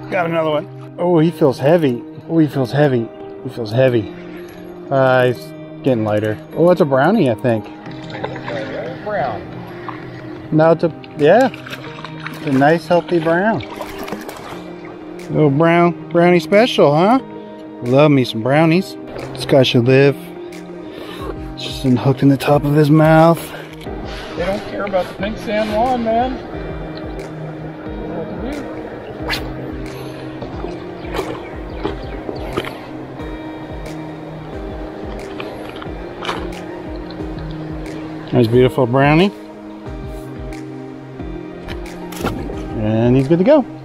Got another one. Oh, he feels heavy. Oh, he feels heavy. He feels heavy. He's getting lighter. Oh, it's a brownie, I think. Brown. No, it's a, yeah. It's a nice, healthy brown. Little brownie special, huh? Love me some brownies. This guy should live. It's just hooked in the top of his mouth. They don't care about the pink San Juan, man. Nice, beautiful brownie. And he's good to go.